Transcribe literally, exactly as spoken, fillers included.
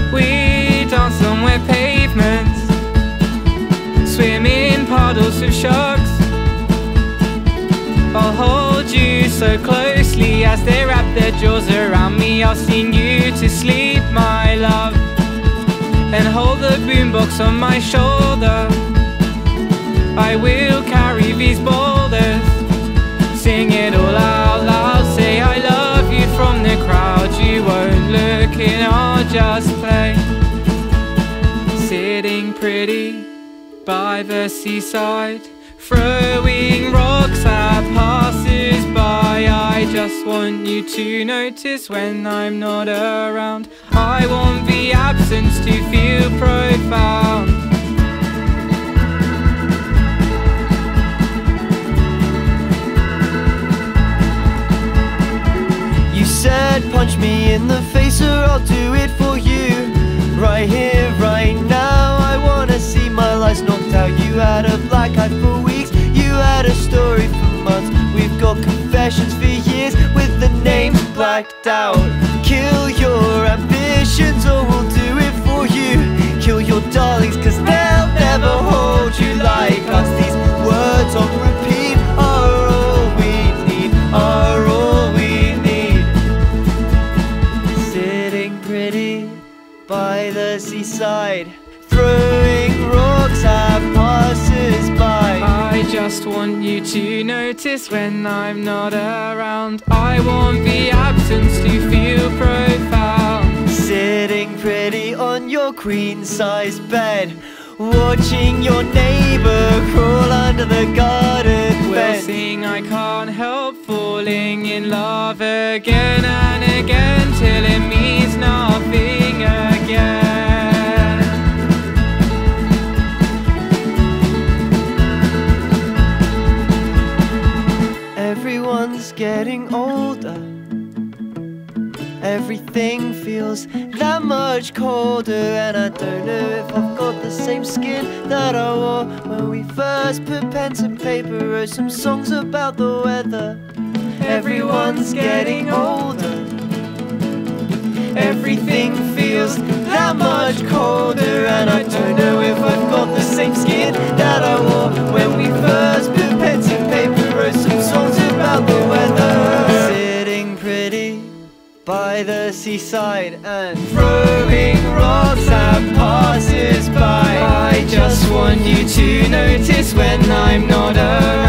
We dance on wet pavements, swim in puddles of sharks. I'll hold you so closely as they wrap their jaws around me. I'll sing you to sleep, my love, and hold the boombox on my shoulder. I will carry these boulders, sing it all out loud, say I love you from the crowd. You won't look and I'll just play, sitting pretty by the seaside, throwing rocks at passers-by. I just want you to notice when I'm not around. I want the absence to feel profound. You said punch me in the face or I'll do it for you. Right here, right now, I wanna see my lights knocked out. You had a black eye for weeks, you had a story for months. We've got confessions for years with the names blacked out. Kill your ambitions or we'll do it for you. Kill your darlings cause they'll never hold you like us. These words on repeat are all we need, are all we need. Sitting pretty by the seaside, throwing rocks at passers-by. I just want you to notice when I'm not around. I want the absence to feel profound. Sitting pretty on your queen-size bed, watching your neighbour crawl under the garden We'll bed. sing I can't help falling in love again and again till it means nothing again. Everyone's getting older, everything feels that much colder, and I don't know if I've got the same skin that I wore when we first put pen to paper, wrote some songs about the weather. Everyone's getting older, everything feels that much colder, and I don't know if I've got the same skin that I wore when we first put pen to paper, wrote some songs about the weather. Sitting pretty by the seaside and throwing rocks at passers-by. I just want you to notice when I'm not around.